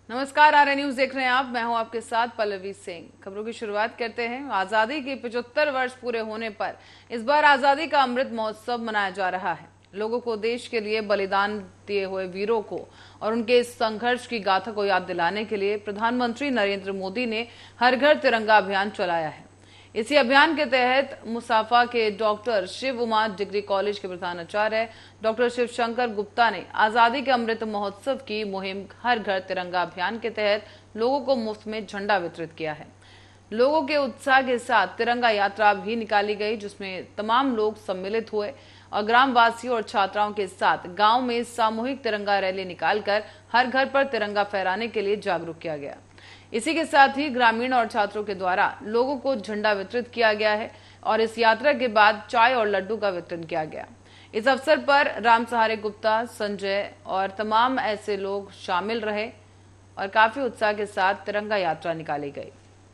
नमस्कार, RA news देख रहे हैं आप। मैं हूं आपके साथ पल्लवी सिंह। खबरों की शुरुआत करते हैं। आजादी के 75 वर्ष पूरे होने पर इस बार आजादी का अमृत महोत्सव मनाया जा रहा है। लोगों को देश के लिए बलिदान दिए हुए वीरों को और उनके इस संघर्ष की गाथा को याद दिलाने के लिए प्रधानमंत्री नरेंद्र मोदी ने हर घर तिरंगा अभियान चलाया है। इसी अभियान के तहत मुसाफा के doctor Shiv Uma degree college के प्रधानाचार्य डॉक्टर शिव शंकर गुप्ता ने आजादी के अमृत महोत्सव की मुहिम हर घर तिरंगा अभियान के तहत लोगों को मुफ्त में झंडा वितरित किया है। लोगों के उत्साह के साथ तिरंगा यात्रा भी निकाली गई, जिसमें तमाम लोग सम्मिलित हुए और ग्रामवासियों और छात्राओं के साथ गांव में सामूहिक तिरंगा रैली निकालकर हर घर पर तिरंगा फहराने के लिए जागरूक किया गया। इसी के साथ ही ग्रामीण और छात्रों के द्वारा लोगों को झंडा वितरित किया गया है और इस यात्रा के बाद चाय और लड्डू का वितरण किया गया। इस अवसर पर राम सहारे गुप्ता, संजय और तमाम ऐसे लोग शामिल रहे और काफी उत्साह के साथ तिरंगा यात्रा निकाली गई।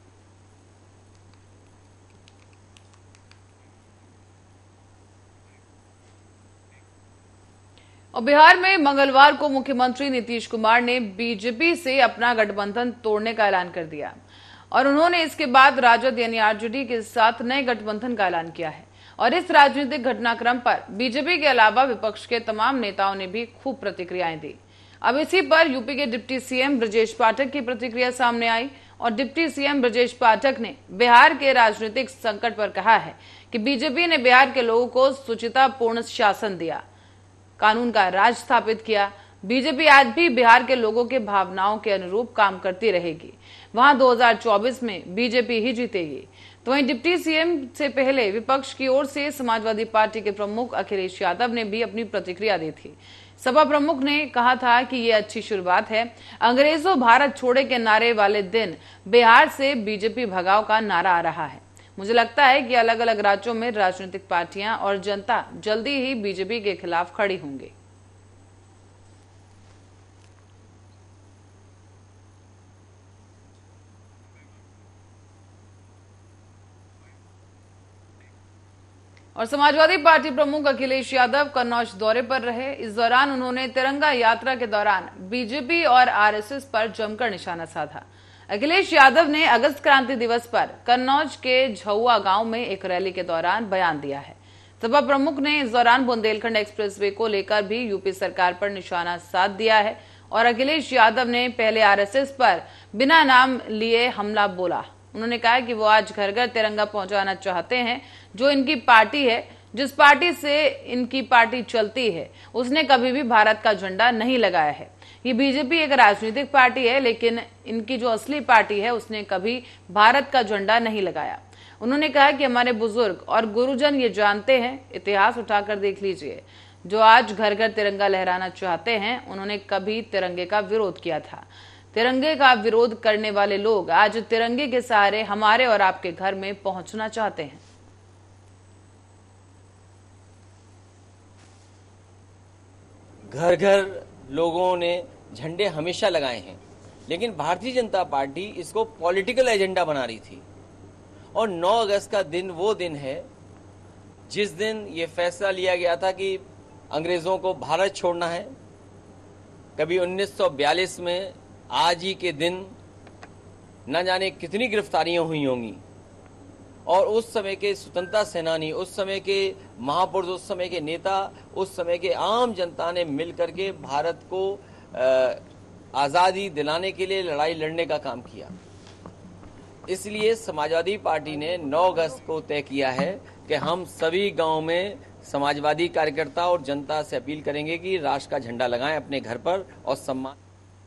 और बिहार में मंगलवार को मुख्यमंत्री नीतीश कुमार ने बीजेपी से अपना गठबंधन तोड़ने का ऐलान कर दिया और उन्होंने इसके बाद राजद यानी आरजेडी के साथ नए गठबंधन का ऐलान किया है। और इस राजनीतिक घटनाक्रम पर बीजेपी के अलावा विपक्ष के तमाम नेताओं ने भी खूब प्रतिक्रियाएं दी। अब इसी पर यूपी के डिप्टी सीएम ब्रजेश पाठक की प्रतिक्रिया सामने आई और डिप्टी सीएम ब्रजेश पाठक ने बिहार के राजनीतिक संकट पर कहा है कि बीजेपी ने बिहार के लोगों को सुचितापूर्ण शासन दिया, कानून का राज स्थापित किया। बीजेपी आज भी बिहार के लोगों के भावनाओं के अनुरूप काम करती रहेगी। वहां 2024 में बीजेपी ही जीतेगी। तो वहीं डिप्टी सीएम से पहले विपक्ष की ओर से समाजवादी पार्टी के प्रमुख अखिलेश यादव ने भी अपनी प्रतिक्रिया दी थी। सपा प्रमुख ने कहा था कि ये अच्छी शुरुआत है। अंग्रेजों भारत छोड़े के नारे वाले दिन बिहार से बीजेपी भगाओ का नारा आ रहा है। मुझे लगता है कि अलग अलग राज्यों में राजनीतिक पार्टियां और जनता जल्दी ही बीजेपी के खिलाफ खड़ी होंगी। और समाजवादी पार्टी प्रमुख अखिलेश यादव कन्नौज दौरे पर रहे। इस दौरान उन्होंने तिरंगा यात्रा के दौरान बीजेपी और आरएसएस पर जमकर निशाना साधा। अखिलेश यादव ने अगस्त क्रांति दिवस पर कन्नौज के झुआ गांव में एक रैली के दौरान बयान दिया है। सपा प्रमुख ने इस दौरान बुंदेलखंड एक्सप्रेसवे को लेकर भी यूपी सरकार पर निशाना साध दिया है और अखिलेश यादव ने पहले आरएसएस पर बिना नाम लिए हमला बोला। उन्होंने कहा कि वो आज घर घर तिरंगा पहुंचाना चाहते हैं। जो इनकी पार्टी है, जिस पार्टी से इनकी पार्टी चलती है, उसने कभी भी भारत का झंडा नहीं लगाया है। ये बीजेपी एक राजनीतिक पार्टी है, लेकिन इनकी जो असली पार्टी है उसने कभी भारत का झंडा नहीं लगाया। उन्होंने कहा कि हमारे बुजुर्ग और गुरुजन ये जानते हैं, इतिहास उठाकर देख लीजिए। जो आज घर घर तिरंगा लहराना चाहते हैं, उन्होंने कभी तिरंगे का विरोध किया था। तिरंगे का विरोध करने वाले लोग आज तिरंगे के सहारे हमारे और आपके घर में पहुंचना चाहते हैं। घर घर लोगों ने झंडे हमेशा लगाए हैं, लेकिन भारतीय जनता पार्टी इसको पॉलिटिकल एजेंडा बना रही थी। और 9 अगस्त का दिन वो दिन है जिस दिन ये फैसला लिया गया था कि अंग्रेजों को भारत छोड़ना है। कभी 1942 में आज ही के दिन न जाने कितनी गिरफ्तारियां हुई होंगी और उस समय के स्वतंत्रता सेनानी, उस समय के महापुरुष, उस समय के नेता, उस समय के आम जनता ने मिलकर के भारत को आज़ादी दिलाने के लिए लड़ाई लड़ने का काम किया। इसलिए समाजवादी पार्टी ने 9 अगस्त को तय किया है कि हम सभी गांव में समाजवादी कार्यकर्ता और जनता से अपील करेंगे कि राष्ट्र का झंडा लगाएं अपने घर पर और सम्मान।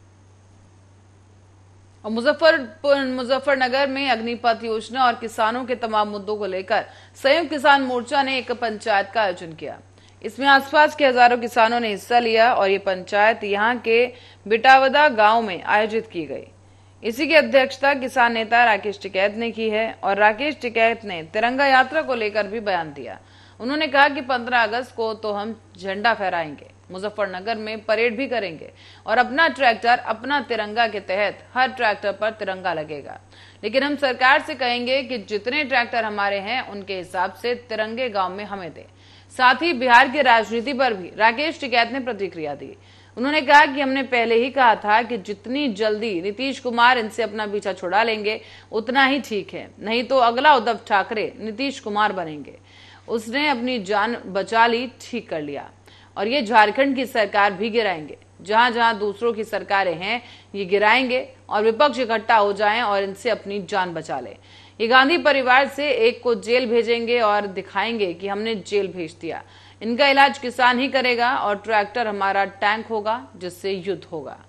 और मुजफ्फरनगर में अग्निपथ योजना और किसानों के तमाम मुद्दों को लेकर संयुक्त किसान मोर्चा ने एक पंचायत का आयोजन किया। इसमें आसपास के हजारों किसानों ने हिस्सा लिया और ये पंचायत यहां के बिटावदा गांव में आयोजित की गई। इसी की अध्यक्षता किसान नेता राकेश टिकैत ने की है और राकेश टिकैत ने तिरंगा यात्रा को लेकर भी बयान दिया। उन्होंने कहा कि 15 अगस्त को तो हम झंडा फहराएंगे, मुजफ्फरनगर में परेड भी करेंगे और अपना ट्रैक्टर अपना तिरंगा के तहत हर ट्रैक्टर पर तिरंगा लगेगा। लेकिन हम सरकार से कहेंगे कि जितने ट्रैक्टर हमारे हैं उनके हिसाब से तिरंगे गांव में हमें दे। साथ ही बिहार की राजनीति पर भी राकेश टिकैत ने प्रतिक्रिया दी। उन्होंने कहा कि हमने पहले ही कहा था कि जितनी जल्दी नीतीश कुमार इनसे अपना पीछा छुड़ा लेंगे उतना ही ठीक है, नहीं तो अगला उद्धव ठाकरे नीतीश कुमार बनेंगे। उसने अपनी जान बचा ली, ठीक कर लिया, और ये झारखंड की सरकार भी गिराएंगे। जहां जहां दूसरों की सरकारें हैं ये गिराएंगे और विपक्ष इकट्ठा हो जाएं और इनसे अपनी जान बचा लें। ये गांधी परिवार से एक को जेल भेजेंगे और दिखाएंगे कि हमने जेल भेज दिया। इनका इलाज किसान ही करेगा और ट्रैक्टर हमारा टैंक होगा जिससे युद्ध होगा।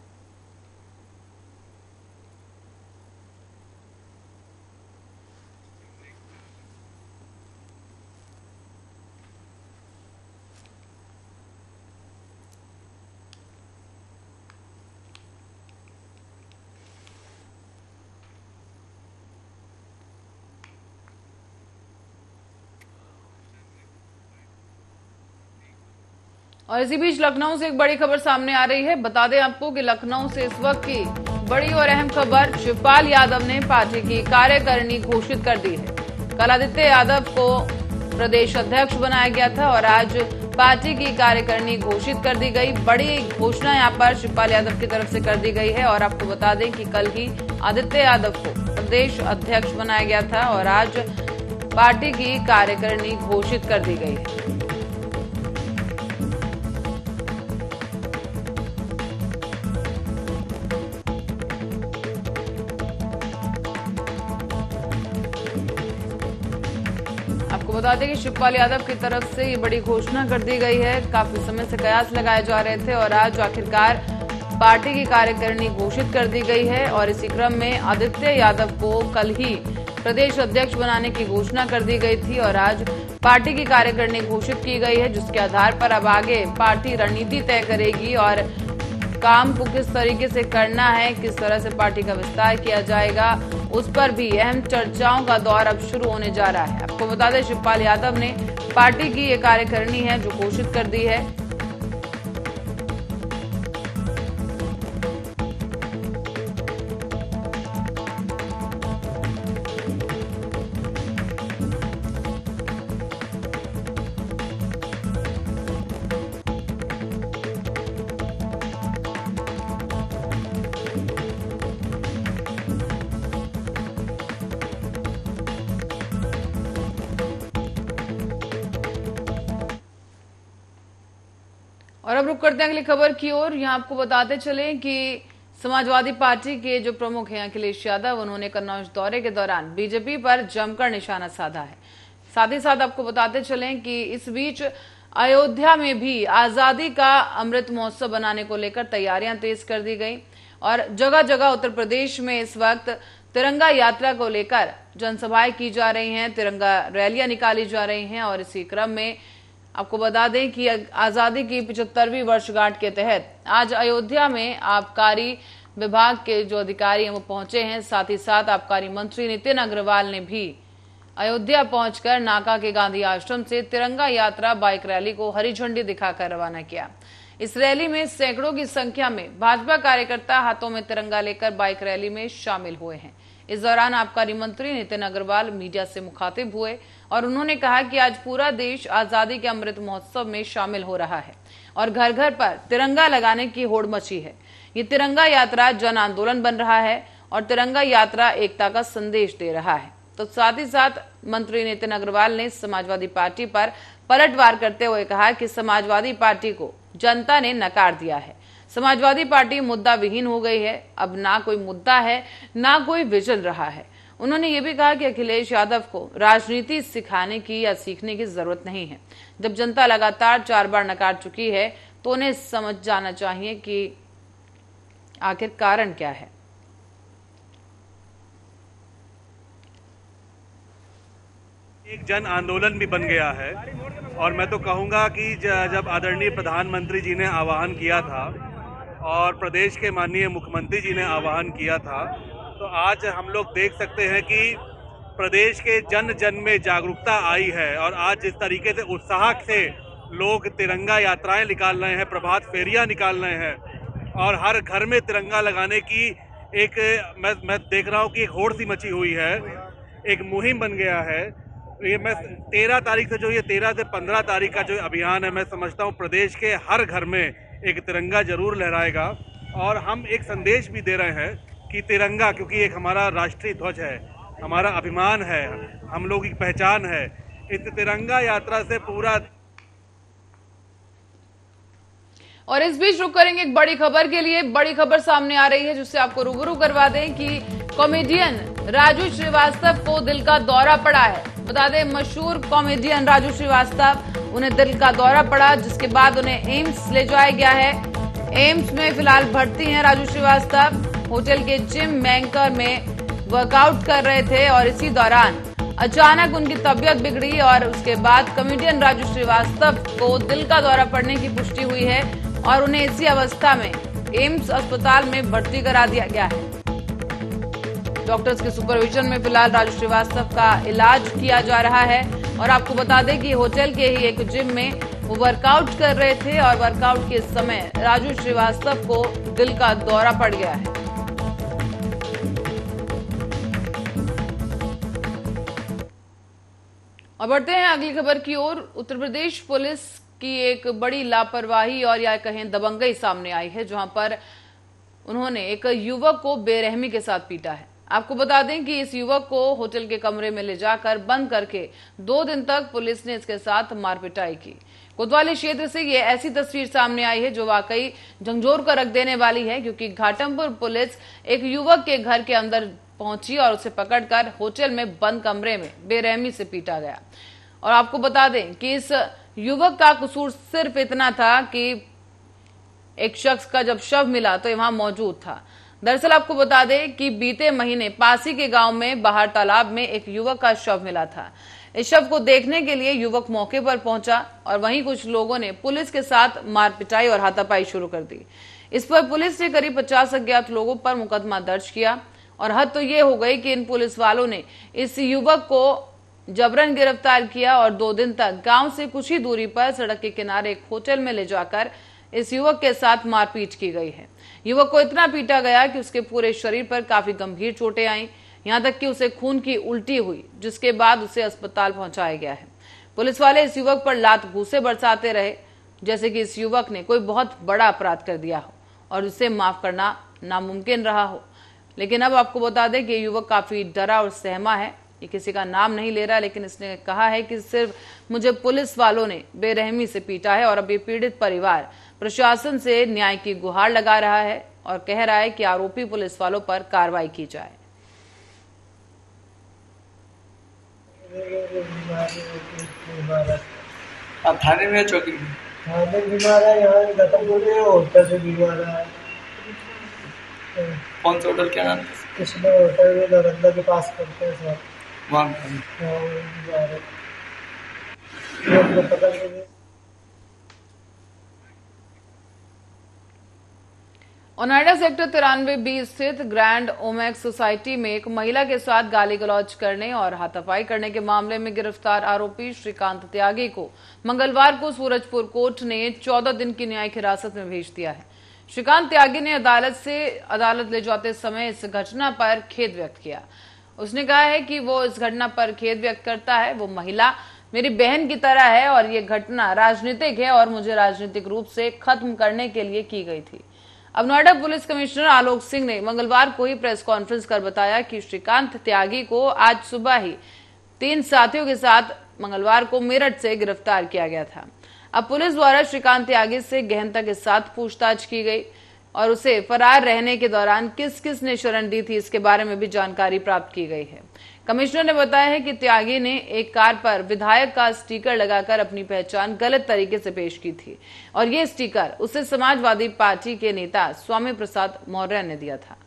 और इसी बीच लखनऊ से एक बड़ी खबर सामने आ रही है। बता दें आपको कि लखनऊ से इस वक्त की बड़ी और अहम खबर, शिवपाल यादव ने पार्टी की कार्यकारिणी घोषित कर दी है। कल आदित्य यादव को प्रदेश अध्यक्ष बनाया गया था और आज पार्टी की कार्यकारिणी घोषित कर दी गई। बड़ी घोषणा यहां पर शिवपाल यादव की तरफ से कर दी गई है और आपको बता दें कि कल ही आदित्य यादव को प्रदेश अध्यक्ष बनाया गया था और आज पार्टी की कार्यकारिणी घोषित कर दी गई है। आपको बता दें कि शिवपाल यादव की तरफ से ये बड़ी घोषणा कर दी गई है। काफी समय से कयास लगाए जा रहे थे और आज आखिरकार पार्टी की कार्यकारिणी घोषित कर दी गई है और इसी क्रम में आदित्य यादव को कल ही प्रदेश अध्यक्ष बनाने की घोषणा कर दी गई थी और आज पार्टी की कार्यकारिणी घोषित की गई है, जिसके आधार पर अब आगे पार्टी रणनीति तय करेगी और काम को किस तरीके से करना है, किस तरह से पार्टी का विस्तार किया जाएगा, उस पर भी अहम चर्चाओं का दौर अब शुरू होने जा रहा है। आपको बता दें शिवपाल यादव ने पार्टी की ये कार्यकारिणी है जो घोषित कर दी है। और अब रुक करते हैं अगली खबर की ओर। यहाँ आपको बताते चले कि समाजवादी पार्टी के जो प्रमुख हैं अखिलेश यादव, उन्होंने कन्नौज दौरे के दौरान बीजेपी पर जमकर निशाना साधा है। साथ ही साथ आपको बताते चले कि इस बीच अयोध्या में भी आजादी का अमृत महोत्सव बनाने को लेकर तैयारियां तेज कर दी गई और जगह जगह उत्तर प्रदेश में इस वक्त तिरंगा यात्रा को लेकर जनसभाएं की जा रही हैं, तिरंगा रैलियां निकाली जा रही हैं और इसी क्रम में आपको बता दें कि आजादी की 75वीं वर्षगांठ के तहत आज अयोध्या में आबकारी विभाग के जो अधिकारी हैं वो पहुंचे हैं। साथ ही साथ आबकारी मंत्री नितिन अग्रवाल ने भी अयोध्या पहुंचकर नाका के गांधी आश्रम से तिरंगा यात्रा बाइक रैली को हरी झंडी दिखाकर रवाना किया। इस रैली में सैकड़ों की संख्या में भाजपा कार्यकर्ता हाथों में तिरंगा लेकर बाइक रैली में शामिल हुए हैं। इस दौरान आबकारी मंत्री नितिन अग्रवाल मीडिया से मुखातिब हुए और उन्होंने कहा कि आज पूरा देश आजादी के अमृत महोत्सव में शामिल हो रहा है और घर घर पर तिरंगा लगाने की होड़ मची है। ये तिरंगा यात्रा जन आंदोलन बन रहा है और तिरंगा यात्रा एकता का संदेश दे रहा है। तो साथ ही साथ मंत्री नितिन अग्रवाल ने समाजवादी पार्टी पर पलटवार करते हुए कहा कि समाजवादी पार्टी को जनता ने नकार दिया है। समाजवादी पार्टी मुद्दा विहीन हो गई है, अब ना कोई मुद्दा है ना कोई विजन रहा है। उन्होंने ये भी कहा कि अखिलेश यादव को राजनीति सिखाने की या सीखने की जरूरत नहीं है। जब जनता लगातार 4 बार नकार चुकी है तो उन्हें समझ जाना चाहिए कि आखिर कारण क्या है। एक जन आंदोलन भी बन गया है और मैं तो कहूँगा कि जब आदरणीय प्रधानमंत्री जी ने आह्वान किया था और प्रदेश के माननीय मुख्यमंत्री जी ने आह्वान किया था, तो आज हम लोग देख सकते हैं कि प्रदेश के जन जन में जागरूकता आई है और आज जिस तरीके से उत्साह से लोग तिरंगा यात्राएं निकाल रहे हैं, प्रभात फेरियां निकाल रहे हैं और हर घर में तिरंगा लगाने की एक मैं देख रहा हूं कि एक होड़ सी मची हुई है, एक मुहिम बन गया है। ये मैं 13 तारीख से जो ये 13 से 15 तारीख का जो अभियान है, मैं समझता हूँ प्रदेश के हर घर में एक तिरंगा जरूर लहराएगा। और हम एक संदेश भी दे रहे हैं कि तिरंगा, क्योंकि एक हमारा राष्ट्रीय ध्वज है, हमारा अभिमान है, हम लोग की पहचान है, इस तिरंगा यात्रा से पूरा। और इस बीच रुक करेंगे एक बड़ी खबर के लिए। बड़ी खबर सामने आ रही है जिससे आपको रूबरू करवा दें कि कॉमेडियन राजू श्रीवास्तव को दिल का दौरा पड़ा है। बता दें, मशहूर कॉमेडियन राजू श्रीवास्तव, उन्हें दिल का दौरा पड़ा, जिसके बाद उन्हें एम्स ले जाया गया है। एम्स में फिलहाल भर्ती हैं राजू श्रीवास्तव। होटल के जिम बैंकर में वर्कआउट कर रहे थे और इसी दौरान अचानक उनकी तबीयत बिगड़ी और उसके बाद कॉमेडियन राजू श्रीवास्तव को दिल का दौरा पड़ने की पुष्टि हुई है और उन्हें इसी अवस्था में एम्स अस्पताल में भर्ती करा दिया गया है। डॉक्टर्स के सुपरविजन में फिलहाल राजू श्रीवास्तव का इलाज किया जा रहा है। और आपको बता दें कि होटल के ही एक जिम में वो वर्कआउट कर रहे थे और वर्कआउट के समय राजू श्रीवास्तव को दिल का दौरा पड़ गया है। और बढ़ते हैं अगली खबर की ओर। उत्तर प्रदेश पुलिस की एक बड़ी लापरवाही और या कहें दबंगई सामने आई है, जहां पर उन्होंने एक युवक को बेरहमी के साथ पीटा है। आपको बता दें कि इस युवक को होटल के कमरे में ले जाकर बंद करके 2 दिन तक पुलिस ने इसके साथ मारपिटाई की। कोतवाली क्षेत्र से ये ऐसी तस्वीर सामने आई है जो वाकई झंझोर कर रख देने वाली है, क्योंकि घाटमपुर पुलिस एक युवक के घर के अंदर पहुंची और उसे पकड़कर होटल में बंद कमरे में बेरहमी से पीटा गया। और आपको बता दें कि इस युवक का कसूर सिर्फ इतना था कि एक शख्स का जब शव मिला तो वहां मौजूद था। दरअसल आपको बता दें कि बीते महीने पासी के गांव में बाहर तालाब में एक युवक का शव मिला था। इस शव को देखने के लिए युवक मौके पर पहुंचा और वहीं कुछ लोगों ने पुलिस के साथ मारपिटाई और हाथापाई शुरू कर दी। इस पर पुलिस ने करीब 50 अज्ञात लोगों पर मुकदमा दर्ज किया। और हद तो ये हो गई कि इन पुलिस वालों ने इस युवक को जबरन गिरफ्तार किया और 2 दिन तक गांव से कुछ ही दूरी पर सड़क के किनारे एक होटल में ले जाकर इस युवक के साथ मारपीट की गई है। युवक को इतना पीटा गया कि उसके पूरे शरीर पर काफी गंभीर चोटें आईं, यहां तक कि उसे खून की उल्टी हुई, जिसके बाद उसे अस्पताल पहुंचाया गया है। पुलिस वाले इस युवक पर लात घूंसे बरसाते रहे, जैसे कि इस युवक ने कोई बहुत बड़ा अपराध कर दिया हो और उसे माफ करना नामुमकिन रहा हो। लेकिन अब आपको बता दें कि युवक काफी डरा और सहमा है। ये किसी का नाम नहीं ले रहा, लेकिन इसने कहा है कि सिर्फ मुझे पुलिस वालों ने बेरहमी से पीटा है। और अब ये पीड़ित परिवार प्रशासन से न्याय की गुहार लगा रहा है और कह रहा है कि आरोपी पुलिस वालों पर कार्रवाई की जाए। आप थाने में चौकी में? थाने बीमार है, यहाँ घाटमपुर में होटल से बीमार है। कौन सा होटल, क्या नाम? कृष्णा होटल में नालंदा के पास करते हैं सर। वहाँ पकड़ के ओनेडा सेक्टर 93B स्थित ग्रैंड ओमेक्स सोसाइटी में एक महिला के साथ गाली गलौज करने और हाथापाई करने के मामले में गिरफ्तार आरोपी श्रीकांत त्यागी को मंगलवार को सूरजपुर कोर्ट ने 14 दिन की न्यायिक हिरासत में भेज दिया है। श्रीकांत त्यागी ने अदालत ले जाते समय इस घटना पर खेद व्यक्त किया। उसने कहा है कि वो इस घटना पर खेद व्यक्त करता है। वो महिला मेरी बहन की तरह है और ये घटना राजनीतिक है और मुझे राजनीतिक रूप से खत्म करने के लिए की गई थी। अब नोएडा पुलिस कमिश्नर आलोक सिंह ने मंगलवार को ही प्रेस कॉन्फ्रेंस कर बताया कि श्रीकांत त्यागी को आज सुबह ही 3 साथियों के साथ मंगलवार को मेरठ से गिरफ्तार किया गया था। अब पुलिस द्वारा श्रीकांत त्यागी से गहनता के साथ पूछताछ की गई और उसे फरार रहने के दौरान किस किस ने शरण दी थी, इसके बारे में भी जानकारी प्राप्त की गई है। कमिश्नर ने बताया है कि त्यागी ने एक कार पर विधायक का स्टिकर लगाकर अपनी पहचान गलत तरीके से पेश की थी और ये स्टिकर उसे समाजवादी पार्टी के नेता स्वामी प्रसाद मौर्य ने दिया था।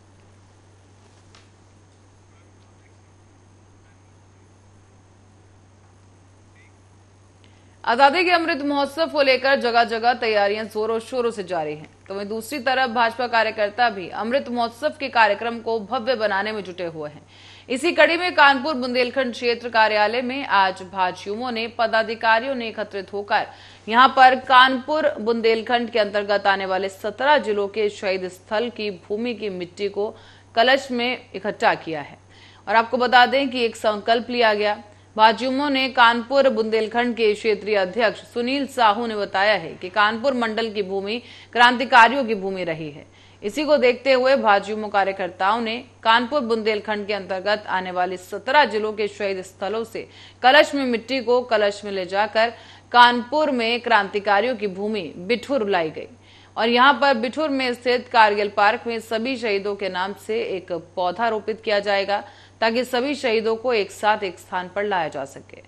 आजादी के अमृत महोत्सव को लेकर जगह जगह तैयारियां जोरों शोरों से जारी हैं, तो वहीं दूसरी तरफ भाजपा कार्यकर्ता भी अमृत महोत्सव के कार्यक्रम को भव्य बनाने में जुटे हुए हैं। इसी कड़ी में कानपुर बुंदेलखंड क्षेत्र कार्यालय में आज भाजयुमों ने पदाधिकारियों ने एकत्रित होकर यहां पर कानपुर बुंदेलखंड के अंतर्गत आने वाले 17 जिलों के शहीद स्थल की भूमि की मिट्टी को कलश में इकट्ठा किया है। और आपको बता दें कि एक संकल्प लिया गया। भाजयुमो ने कानपुर बुंदेलखंड के क्षेत्रीय अध्यक्ष सुनील साहू ने बताया है कि कानपुर मंडल की भूमि क्रांतिकारियों की भूमि रही है। इसी को देखते हुए भाजयुमो कार्यकर्ताओं ने कानपुर बुंदेलखंड के अंतर्गत आने वाले 17 जिलों के शहीद स्थलों से कलश में मिट्टी को कलश में ले जाकर कानपुर में क्रांतिकारियों की भूमि बिठूर लाई गई और यहां पर बिठूर में स्थित कारगिल पार्क में सभी शहीदों के नाम से एक पौधा रोपित किया जाएगा ताकि सभी शहीदों को एक साथ एक स्थान पर लाया जा सके।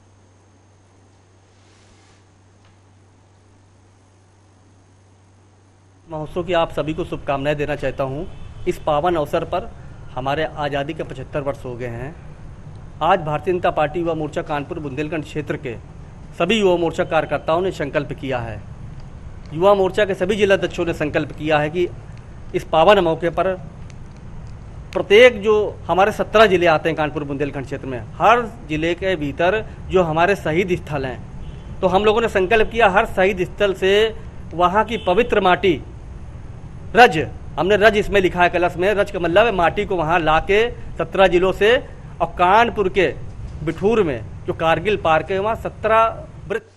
महोत्सव की आप सभी को शुभकामनाएं देना चाहता हूं। इस पावन अवसर पर हमारे आज़ादी के 75 वर्ष हो गए हैं। आज भारतीय जनता पार्टी युवा मोर्चा कानपुर बुंदेलखंड क्षेत्र के सभी युवा मोर्चा कार्यकर्ताओं ने संकल्प किया है, युवा मोर्चा के सभी जिलाध्यक्षों ने संकल्प किया है कि इस पावन मौके पर प्रत्येक जो हमारे 17 जिले आते हैं कानपुर बुंदेलखंड क्षेत्र में, हर जिले के भीतर जो हमारे शहीद स्थल हैं, तो हम लोगों ने संकल्प किया हर शहीद स्थल से वहाँ की पवित्र माटी रज, हमने रज इसमें लिखा है कलश में, रज का मतलब माटी को वहाँ ला के 17 जिलों से और कानपुर के बिठूर में जो कारगिल पार्क है वहाँ 17 वृत्त।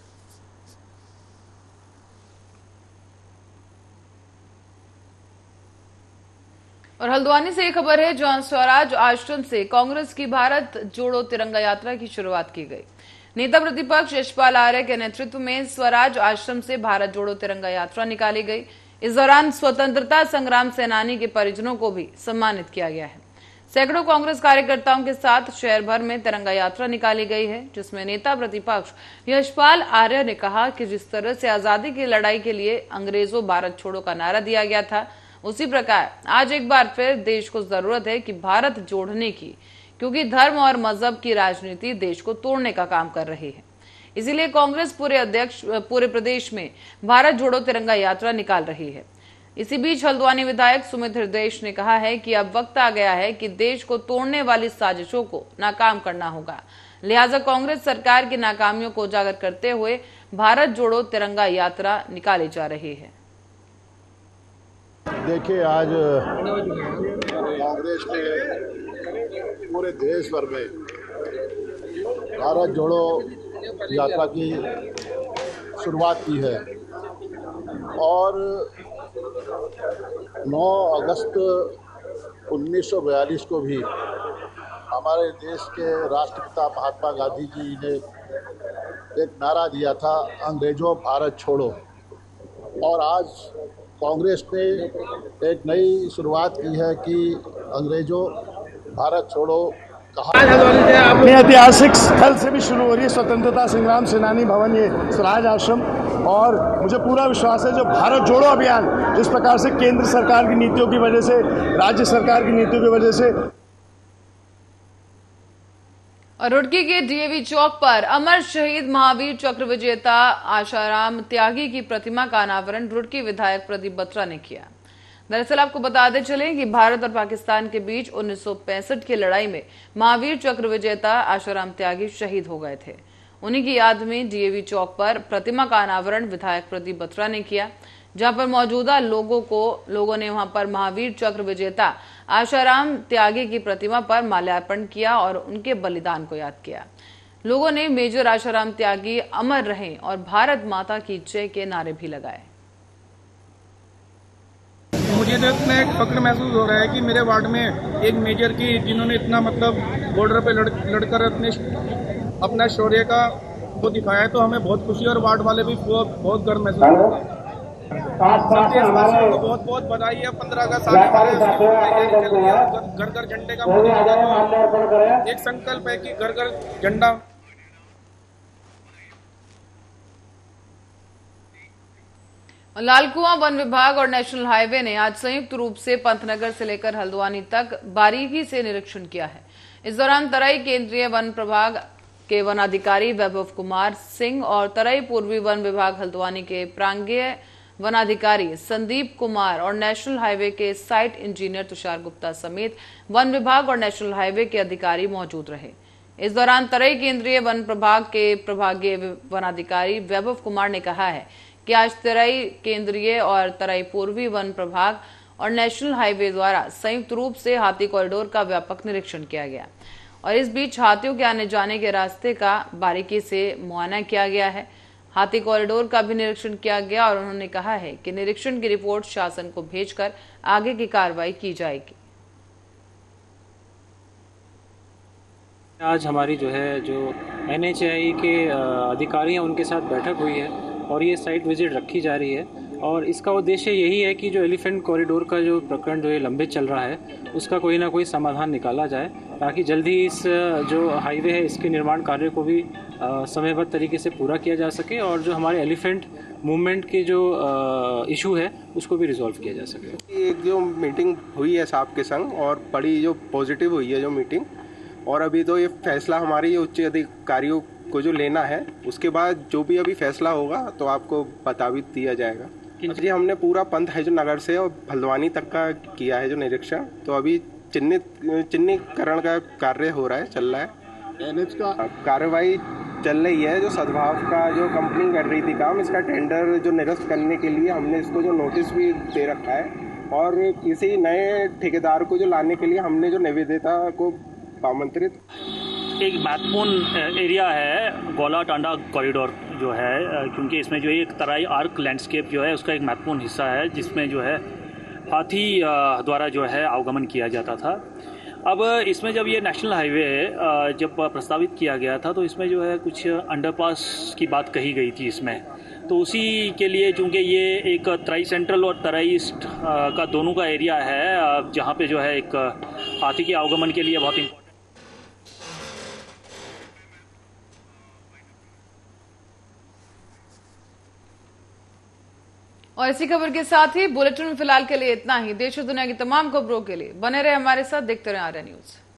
और हल्द्वानी से एक खबर है जहां स्वराज आश्रम से कांग्रेस की भारत जोड़ो तिरंगा यात्रा की शुरुआत की गई। नेता प्रतिपक्ष यशपाल आर्य के नेतृत्व में स्वराज आश्रम से भारत जोड़ो तिरंगा यात्रा निकाली गई। इस दौरान स्वतंत्रता संग्राम सेनानी के परिजनों को भी सम्मानित किया गया है। सैकड़ों कांग्रेस कार्यकर्ताओं के साथ शहर भर में तिरंगा यात्रा निकाली गई है, जिसमें नेता प्रतिपक्ष यशपाल आर्य ने कहा कि जिस तरह से आजादी की लड़ाई के लिए अंग्रेजों भारत छोड़ो का नारा दिया गया था, उसी प्रकार आज एक बार फिर देश को जरूरत है कि भारत जोड़ने की, क्योंकि धर्म और मजहब की राजनीति देश को तोड़ने का काम कर रही है। इसीलिए कांग्रेस पूरे प्रदेश में भारत जोड़ो तिरंगा यात्रा निकाल रही है। इसी बीच हल्द्वानी विधायक सुमित हृदयेश ने कहा है कि अब वक्त आ गया है कि देश को तोड़ने वाली साजिशों को नाकाम करना होगा, लिहाजा कांग्रेस सरकार की नाकामियों को उजागर करते हुए भारत जोड़ो तिरंगा यात्रा निकाली जा रही है। देखिए, आज कांग्रेस ने पूरे देश भर में भारत जोड़ो यात्रा की शुरुआत की है और 9 अगस्त 1942 को भी हमारे देश के राष्ट्रपिता महात्मा गांधी जी ने एक नारा दिया था, अंग्रेजों भारत छोड़ो। और आज कांग्रेस ने एक नई शुरुआत की है कि अंग्रेजों भारत छोड़ो अपने ऐतिहासिक स्थल से भी शुरू हो रही है स्वतंत्रता संग्राम सेनानी भवन, ये स्वराज आश्रम। और मुझे पूरा विश्वास है जो भारत जोड़ो अभियान जिस प्रकार से केंद्र सरकार की नीतियों की वजह से, राज्य सरकार की नीतियों की वजह से। और रुड़की के डीएवी चौक पर अमर शहीद महावीर चक्र विजेता आशाराम त्यागी की प्रतिमा का अनावरण रुड़की विधायक प्रदीप बत्रा ने किया। दरअसल आपको बताते चलें कि भारत और पाकिस्तान के बीच 1965 की लड़ाई में महावीर चक्र विजेता आशाराम त्यागी शहीद हो गए थे। उन्हीं की याद में डीएवी चौक पर प्रतिमा का अनावरण विधायक प्रदीप बत्रा ने किया, जहां पर मौजूदा लोगों ने वहां पर महावीर चक्र विजेता आशाराम त्यागी की प्रतिमा पर माल्यार्पण किया और उनके बलिदान को याद किया। लोगों ने मेजर आशाराम त्यागी अमर रहें और भारत माता की जय के नारे भी लगाए। मुझे तो इतना एक फक्र महसूस हो रहा है कि मेरे वार्ड में एक मेजर की, जिन्होंने इतना मतलब बॉर्डर पे लड़कर अपना शौर्य का वो दिखाया है, तो हमें बहुत खुशी और वार्ड वाले भी बहुत गर्व महसूस करते हैं। सब देशवासियों को बहुत बहुत बधाई है। 15 अगस्त आने वाले घर घर झंडे का मोदी लगा, एक संकल्प है कि घर घर झंडा। लालकुआं वन विभाग और नेशनल हाईवे ने आज संयुक्त रूप से पंतनगर से लेकर हल्द्वानी तक बारीकी से निरीक्षण किया है। इस दौरान तराई केंद्रीय वन प्रभाग के वनाधिकारी वैभव कुमार सिंह और तराई पूर्वी वन विभाग हल्द्वानी के प्रांगीय वनाधिकारी संदीप कुमार और नेशनल हाईवे के साइट इंजीनियर तुषार गुप्ता समेत वन विभाग और नेशनल हाईवे के अधिकारी मौजूद रहे। इस दौरान तराई केंद्रीय वन प्रभाग के प्रभागीय वनाधिकारी वैभव कुमार ने कहा है कि आज तराई केंद्रीय और तराई पूर्वी वन प्रभाग और नेशनल हाईवे द्वारा संयुक्त रूप से हाथी कॉरिडोर का व्यापक निरीक्षण किया गया। और इस बीच हाथियों के आने जाने के रास्ते का बारीकी से मुआयना किया गया है। हाथी कॉरिडोर का भी निरीक्षण किया गया और उन्होंने कहा है कि निरीक्षण की रिपोर्ट शासन को भेजकर आगे की कार्रवाई की जाएगी। आज हमारी जो NHAI के अधिकारी हैं उनके साथ बैठक हुई है और ये साइट विजिट रखी जा रही है और इसका उद्देश्य यही है कि जो एलिफेंट कॉरिडोर का जो प्रकरण जो ये लंबित चल रहा है उसका कोई ना कोई समाधान निकाला जाए ताकि जल्दी इस जो हाईवे है इसके निर्माण कार्य को भी समयबद्ध तरीके से पूरा किया जा सके और जो हमारे एलिफेंट मूवमेंट के जो इशू है उसको भी रिजॉल्व किया जा सके। एक जो मीटिंग हुई है साहब के संग और बड़ी जो पॉजिटिव हुई है जो मीटिंग, और अभी तो ये फैसला हमारी उच्च अधिकारियों को जो लेना है उसके बाद जो भी अभी फैसला होगा तो आपको बता भी दिया जाएगा। जी हमने पूरा पंथ है जो नगर से और भलवानी तक का किया है जो निरीक्षण, तो अभी चिन्हीकरण का कार्य हो रहा है, चल रहा है। एनएच का कार्रवाई चल रही है। जो सद्भाव का जो कंपनी कर रही थी काम, इसका टेंडर जो निरस्त करने के लिए हमने इसको जो नोटिस भी दे रखा है और किसी नए ठेकेदार को जो लाने के लिए हमने जो निवेदिता को आमंत्रित। एक महत्वपूर्ण एरिया है गौला टांडा कॉरिडोर जो है, क्योंकि इसमें जो एक तराई आर्क लैंडस्केप जो है उसका एक महत्वपूर्ण हिस्सा है जिसमें जो है हाथी द्वारा जो है आवागमन किया जाता था। अब इसमें जब ये नेशनल हाईवे जब प्रस्तावित किया गया था तो इसमें जो है कुछ अंडरपास की बात कही गई थी इसमें, तो उसी के लिए चूँकि ये एक तराई सेंट्रल और तराई ईस्ट का दोनों का एरिया है जहाँ पे जो है एक हाथी के आवागमन के लिए बहुत और इसी खबर के साथ ही बुलेटिन में फिलहाल के लिए इतना ही। देश और दुनिया की तमाम खबरों के लिए बने रहे हमारे साथ, देखते रहे आर्या न्यूज।